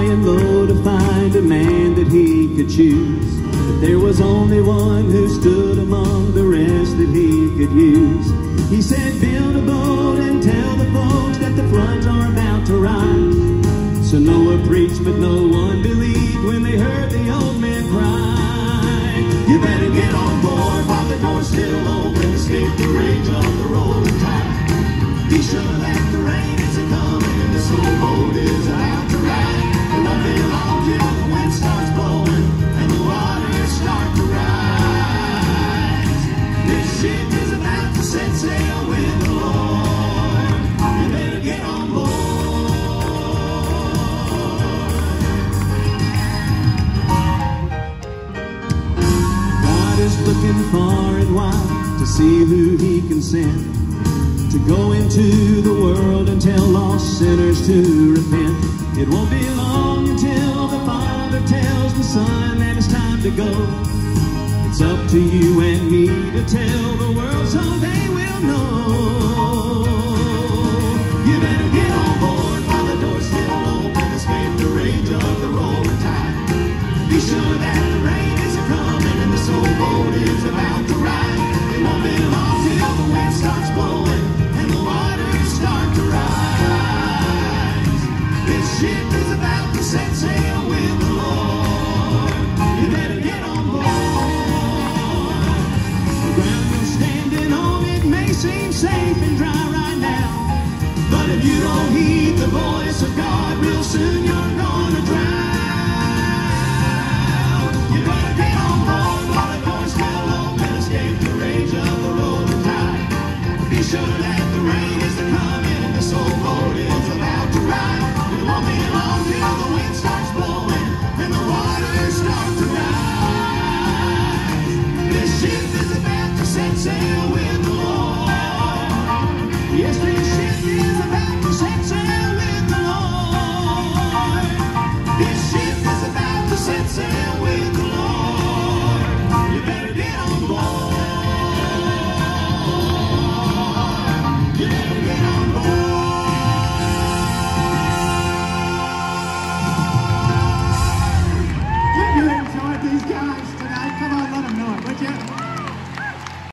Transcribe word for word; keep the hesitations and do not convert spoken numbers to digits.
and low to find a man that he could choose. But there was only one who stood among the rest that he could use. He said, build a boat and tell the folks that the floods are about to rise. So Noah preached, but no one believed when they heard the old man cry. You better get on board while the door's still open, escape the rage of the rolling tide. Be sure that the rain isn't coming and this old boat is about to ride. It won't be long till the wind starts blowing and the waters start to rise. This ship is about to set sail with the Lord. You better get on board. God is looking far and wide to see who he can send to go into the world and tell lost sinners to repent. It won't be long until the Father tells the Son that it's time to go. It's up to you and me to tell the world so they will know. You better get on board while the door's still open, escape the rage of the rolling tide. Be sure that the rain isn't coming and this old boat is about to ride. It won't be long till the wind starts blowing and the waters start to rise. This ship is about to set sail with the Lord. You better get on board. The ground you're standing on, it may seem safe and dry right now, but if you don't heed the voice of God, real soon you're